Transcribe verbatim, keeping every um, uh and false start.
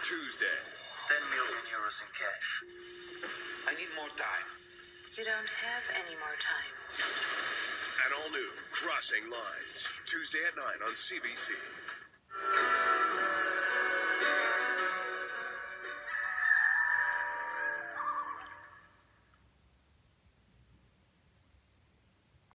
Tuesday. ten million euros in cash. I need more time. You don't have any more time. An all-new Crossing Lines. Tuesday at nine on C B C.